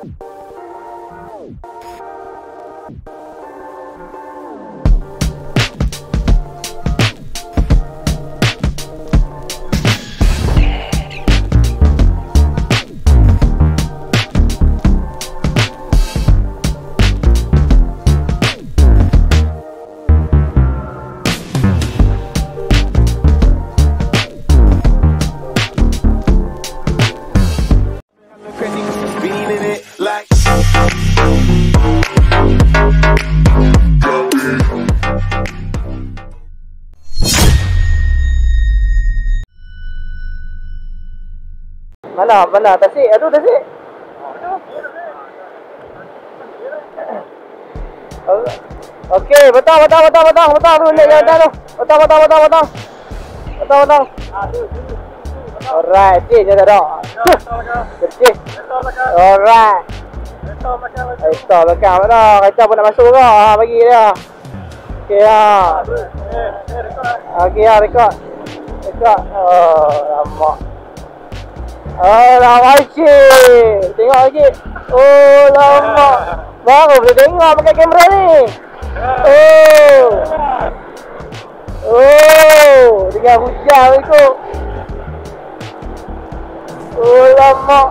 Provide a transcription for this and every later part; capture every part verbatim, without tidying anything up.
Mana, mana, tasik, aduh tasik. Okey, betul, betul, betul, betul, betul, tu ni jangan tu. Betul, betul, betul, betul. Betul, betul. Alright, cik je dah. Cik. Alright. Itu belakang dah. Kereta pun nak masuk ke? Ha, bagi dia. Okey ah. Okey ah, rekod. Rekod. Oh, lama. Oh, lama cik. Tengok lagi. Oh, lama. Baru boleh tengok pakai kamera ni. Oh. Oh, dengan hujan itu. Oh, lama.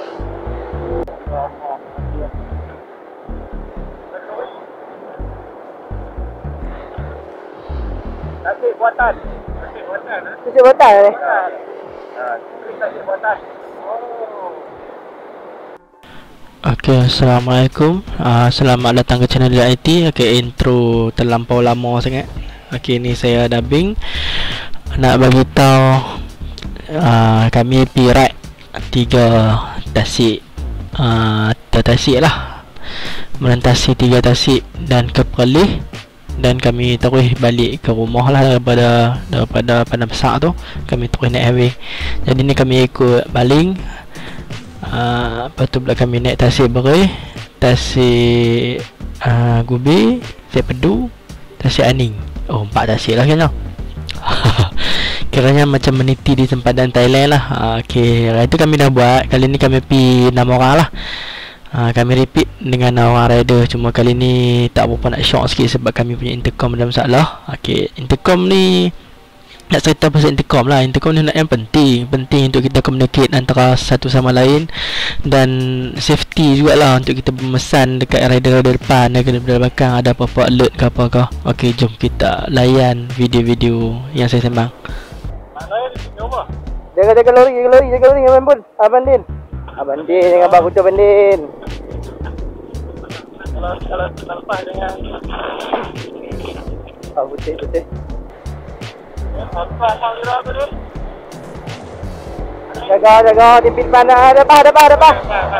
Nasi buatan. Nasi buatan. Nasi buatan ni. Ha, nasi buatan. Okay, Assalamualaikum. uh, Selamat datang ke channel I T. Okay, intro terlampau lama sangat. Okay, ni saya dubbing. Nak bagi tahu uh, kami pergi ride tiga tasik, uh, tasik lah, melintasi tiga tasik dan ke Perlis, dan kami terus balik ke rumah lah daripada daripada Padang Besar tu. Kami terus naik highway. Jadi ni kami ikut baling. Uh, lepas tu pula kami naik tasik Berai, tasik uh, Gubi, tasik Pedu, tasik Aning. Oh, empat tasik lah kan. Kiranya macam meniti di sempadan Thailand lah. uh, Okay, itu kami dah buat. Kali ni kami pergi enam orang lah. uh, Kami repeat dengan orang rider. Cuma kali ni tak berapa nak shock sikit sebab kami punya intercom ada masalah. Okay, intercom ni nak cerita pasal intercom lah. Intercom ni nak yang penting Penting untuk kita communicate antara satu sama lain, dan safety jugalah untuk kita memesan dekat rider-rider depan dan rider belakang ada apa-apa alert ke apakah. Ok, jom kita layan video-video yang saya sembang. Jaga-jaga lori, jaga lori, jaga lori Abang Bun, Abang Din. Abang Din, jangan abang kucur Abang Din. Kalau kalau tak lepas dengan Oh, putih, putih. apa tahu dia apa tu? Jaga, jaga, timpit mana? Depan, depan, depan.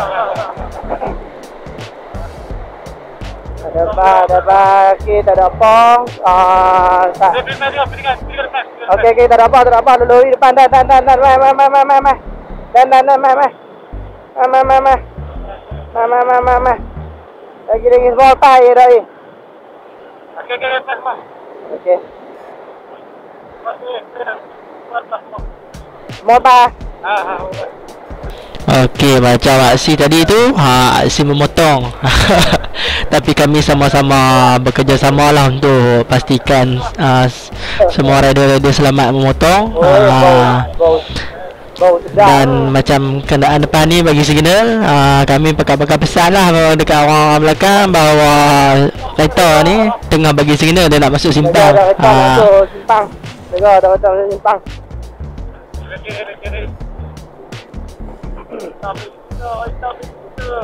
Depan, depan. Okey, tak ada apa. Ah, tak. Okey, okey, tak ada apa, tak ada apa. Lori depan, dan, dan, dan, dan, mai, mai, mai, mai, mai, mai. Dan, dan, dan, mai, mai. Mai, mai, mai, mai. Mai, mai, mai, mai, mai. Lagi, lagi, small pie dah ni. Okey, okey, lepas mas. Okey. Small pie. Ha, ha. Okey, macam aksi tadi tu, ha, aksi memotong. Tapi kami sama-sama bekerjasama lah untuk pastikan uh, semua rider-rider selamat memotong. Oh, uh, bau, bau, bau Dan macam kenderaan depan ni bagi signal, uh, kami pakai-pakai pesan lah dekat orang belakang bahawa kereta ni tengah bagi signal dia nak masuk simpang. Dah, dah, dah, uh, masuk simpang. Dah, dah, dah, dah, simpang. Kiri-kiri. Tapi kita, tapi kita.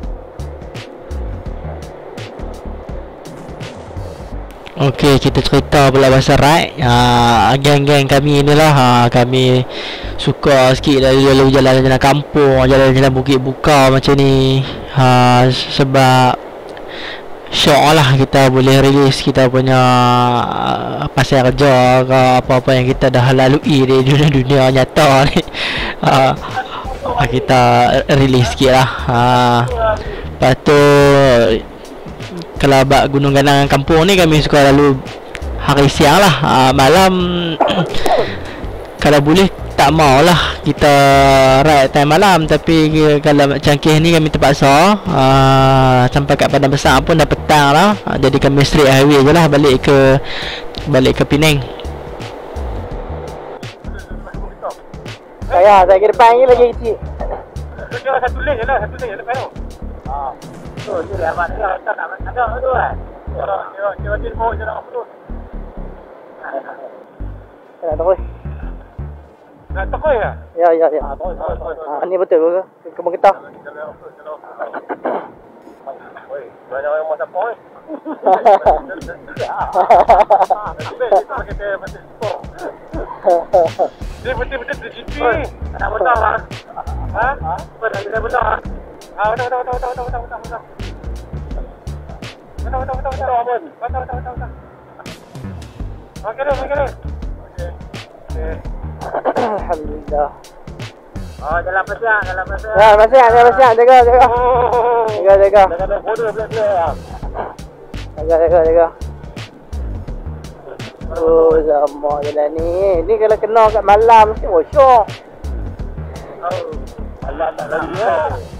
Okey, kita cerita pula pasal ride. uh, Geng-geng kami ni lah, uh, kami suka sikit dari lalu jalan-jalan kampung, jalan-jalan bukit buka macam ni. uh, Sebab syok lah kita boleh release kita punya uh, pasal kerja ke apa-apa yang kita dah lalui di dunia-dunia nyata ni. uh, Kita release sikit lah. uh, Lepas tu kalau bak Gunung Ganang kampung ni kami suka lalu hari siang lah. uh, Malam kalau boleh tak maulah kita ride time malam, tapi kalau macam kes ni kami terpaksa uh, sampai kat Padang Besar pun dah petang lah. Uh, jadi kami straight highway je lah balik ke balik ke Penang. Saya, saya ke depan ni lagi kecil. Kerja satu lane je lah, satu lane je lepas tu. Haa. Tu, tu dia abang dia tak nak ada tu kan. Kira kira dia mau je nak apa tu. Nak terus. Nak tokoi ke? Ya, ya, ya. Ah, tokoi, tokoi. Ah, ni betul ke? Kebun getah. Oi, banyak orang masa poi. Dia betul-betul terjiti. Nak betul lah. Ha? Betul, betul, betul. Ah, betul, betul, betul, betul, betul, betul, betul. Betul, betul, betul, betul, Abang. Betul, betul, betul, betul. Okey dah, okey dah. Okey. Okey. Alhamdulillah. Oh, jalan pasiang, jalan pasiang. Ya, pasiang, jalan pasiang, jaga, jaga. Jaga, jaga. Jaga border belakang. Jaga, jaga, jaga. Oh, lama jalan ni. Ni kalau kena kat malam mesti rosyok. Oh, malam tak lagi ya.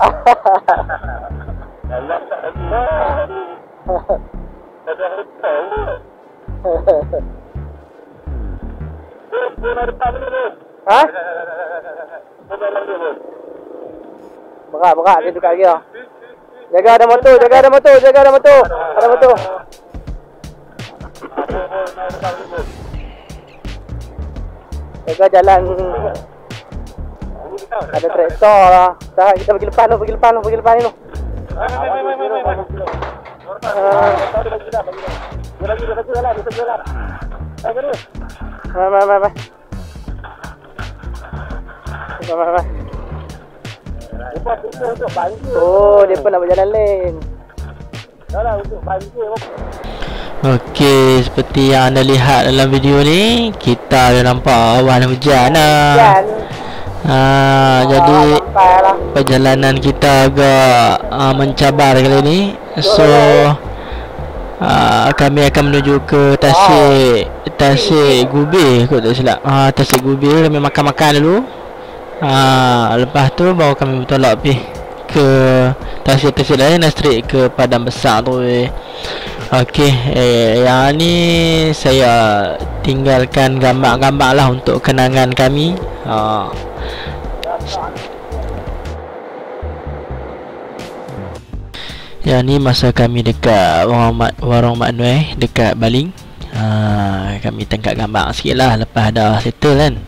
Malam tak lagi ya. Tak ada tahu. Pun ada depan dulu. Ha? Pun ada dulu. Berat, berat dia tukar gear. Jaga ada motor, jaga ada motor, jaga ada motor. Ada motor. Jaga jalan. Ada traktor lah. Tak, kita pergi depan tu, pergi depan tu, pergi depan ni tu. Mai, mai, mai, mai. Mai, mai, mai. Oh, dia pun nak berjalan lain. Dah lah untuk banjir. Okey, seperti yang anda lihat dalam video ni, kita ada nampak awan hujan lah. Hujan. Ha, Oh, jadi lah. perjalanan kita agak uh, mencabar kali ni. So uh, kami akan menuju ke Tasik Tasik Gubih kot tak silap. Ah, uh, Tasik Gubih kami makan-makan dulu. Ah, uh, lepas tu baru kami bertolak pergi ke Tasik-tasik lain dan straight ke Padang Besar tu. Eh. Okey, eh, yang ni saya tinggalkan gambar-gambar lah untuk kenangan kami. Ha. Yang ni masa kami dekat warung Mak, warung Mak Noi dekat Baling. Ha, kami tangkap gambar sikit lah lepas dah settle kan.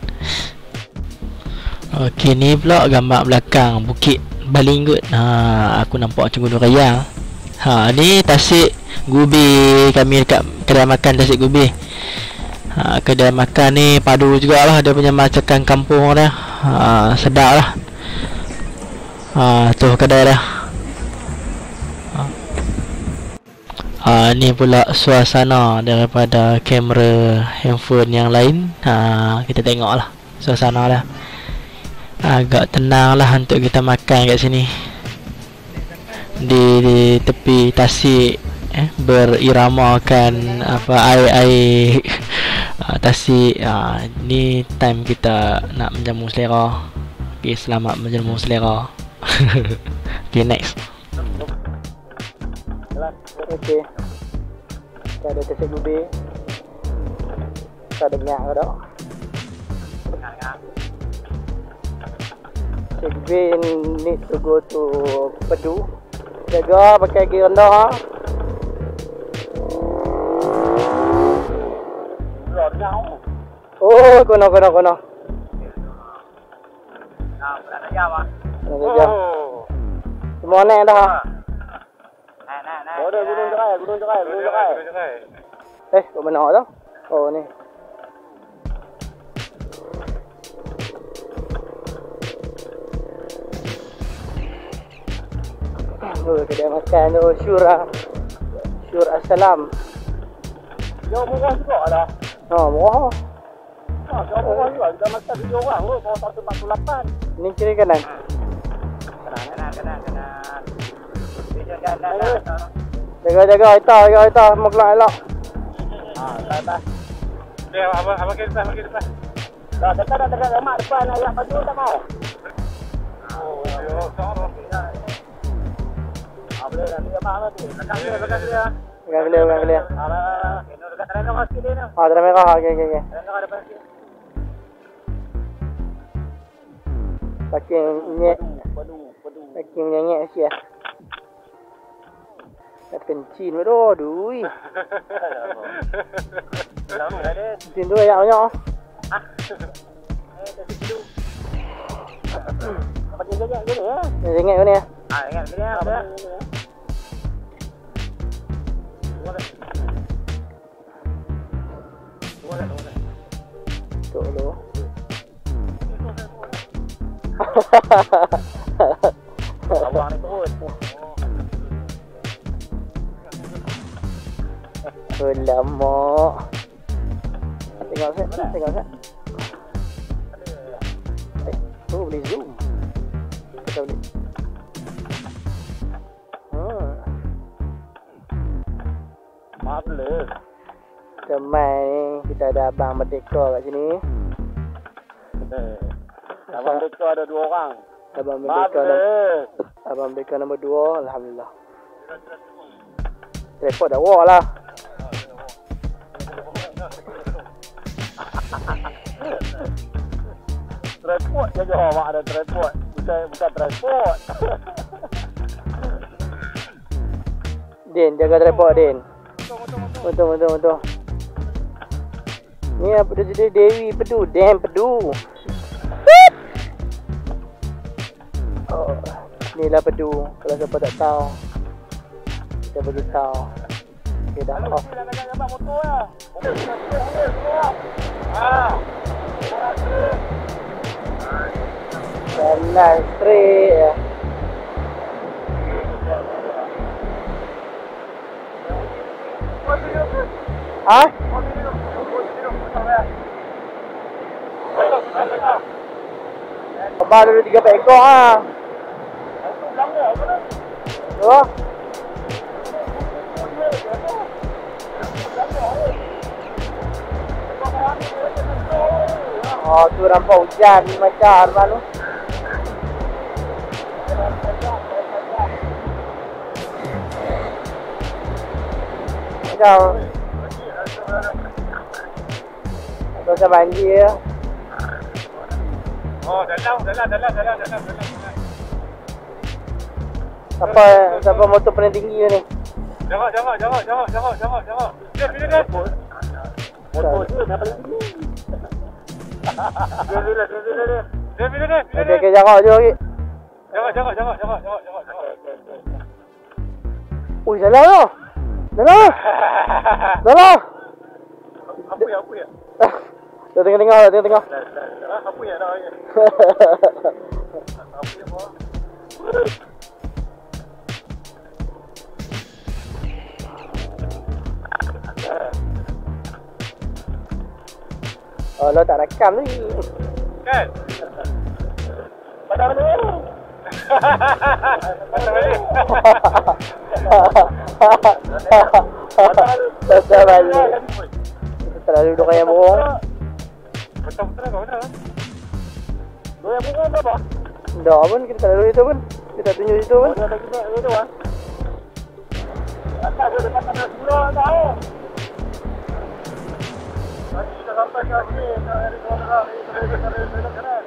Okey, ni pula gambar belakang Bukit Baling kot. Ha, aku nampak macam Gunung Rayang. Ha, ni Tasik Gubih, kami dekat kedai makan Tasik Gubih. Ha, kedai makan ni padu jugalah, dia punya masakan kampung dia. Ha, sedap lah. Ha, tu kedai dia. Ha. Ha, ni pula suasana daripada kamera handphone yang lain. Ha, kita tengok lah suasana dia. Agak tenang lah untuk kita makan kat sini di, di tepi tasik, eh, beriramakan apa air-air uh, tasik. Uh, ni time kita nak menjamu selera. Okay, selamat menjamu selera. Okay, next. Okay, kita ada Tasik Gubih. Kita ada minyak ke tak? Tasik Gubih need to go to Pedu. Jaga pakai gear rendah. Oh, kono kono kono. Nah, berada jauh. Jaga. Semua naik dah. Nah, nah, nah. Oh, dah gunung cerai, gunung cerai, gunung cerai. Eh, kat mana tu? Oh, ni. Oh, kedai makan tu Syura. Syur Assalam. Jauh murah juga lah. Oh, murah. Ah, jauh murah juga. Kita makan tujuh orang tu, kalau seratus empat puluh lapan. Ni kiri kanan. Kanan, kanan, kanan, kanan. Kanan, kanan. Jaga jaga Aita, jaga Aita, semua keluar elok. Ah, dah dah. Okey, abang abang ke depan, abang ke depan. Dah dekat dah dekat lemak depan ayam baju tak mau. Oh, yo, sama. Ah, boleh nanti apa nanti? Dekat dia, dekat dia. Dekat dia, dekat dia. Ah, ini dekat terendah masih dia ni. Ah, terima kasih. Okey, okey, okey. Terendah ada pasti. Saking nyek, Padu, padu. saking nyek sia. Nak kencing betul, dui. Lama dah dia. Kencing tu ayam banyak. Ah. Eh, tadi dulu. Apa dia jaga gini ya? Ni ingat ni. Ah, ingat gini ya. Apa? Tu dulu. Abang ni turun. Oh, lama. Tengok set, tengok set. Eh, oh boleh zoom. Kita boleh. Hmm. Marvelous. Teman ni, kita ada Abang Merdeka kat sini. Abang Merdeka ada dua orang. Abang Merdeka Marvelous. Abang Merdeka nombor dua, alhamdulillah. Repot dah wah lah. Transport je je awak ada transport. Bukan bukan transport. Din, jaga tripod Din. Betul, betul, betul. Ni apa dia jadi Dewi Pedu, Damn Pedu. Oh, ni lah Pedu. Kalau siapa tak tahu, kita beritahu. Okay, dah off. Nak nak gambar motor lah. Ah. Jalan straight ya. Ha? Abang ada tiga ekor ha. Oh. Oh, tu rampak hujan macam mana? Kau Kau macam banjir. Oh, dalam, dalam, dalam, dalam, dalam, dalam. Siapa, siapa motor paling tinggi ni? Jangan, jangan, jangan, jangan, jangan, jangan, jangan. Dia, dia, dia. Motor dia dah paling tinggi. Dia, dia, dia, dia, dia. Dia, dia, dia. Okey, okey, jangan je lagi. Jangan, jangan, jangan, jangan, jangan, jangan, jangan. Ui, salah tu. Salah. Salah. Apa ya, apa ya? Dia tengah-tengah, tengah-tengah. Apa ya dah? Apa ya, bos? Oh, lo tak rakam ni. Kan? Pada mana? Pada mana? Pada balik. Kita terlalu duduk ayam burung. Betul-betul kau mana? Dua yang burung berapa? Dah pun, kita terlalu itu pun. Kita tunjuk itu pun. Ada lagi nak itu ah. Atas ada dekat tanah sebelah tahu. Lagi kita sampai ke sini, dari kamera ini dari dari dari kanan.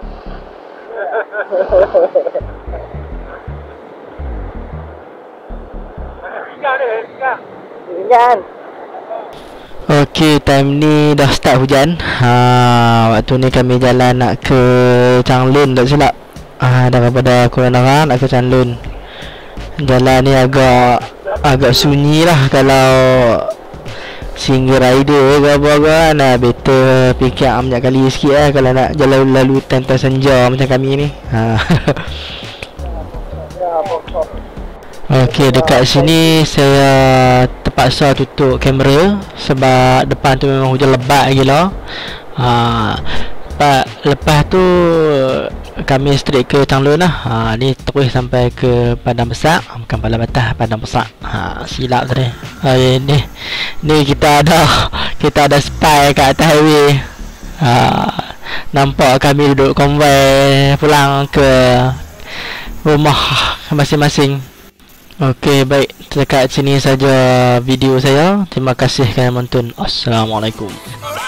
Ikan ni, ikan. Ikan. Okey, time ni dah start hujan. Ha, waktu ni kami jalan nak ke Changlun tak silap. Ah, daripada Kuala Nara nak ke Changlun. Jalan ni agak agak sunyi lah kalau single rider ke apa-apa kan. Nah, better pick up banyak kali sikit lah kalau nak jalan lalu tanpa senja macam kami ni. Ha. Okey, dekat sini saya terpaksa tutup kamera sebab depan tu memang hujan lebat gila. Ha, lepas, lepas tu kami straight ke Changlun lah. Ha, ni terus sampai ke Padang Besar, bukan Padang Batas, Padang Besar. Ha, silap tadi. Ha, ni ni kita ada kita ada spy kat atas highway. Ha, nampak kami duduk konvoi pulang ke rumah masing-masing. Okey, baik, dekat sini saja video saya. Terima kasih kerana menonton. Assalamualaikum.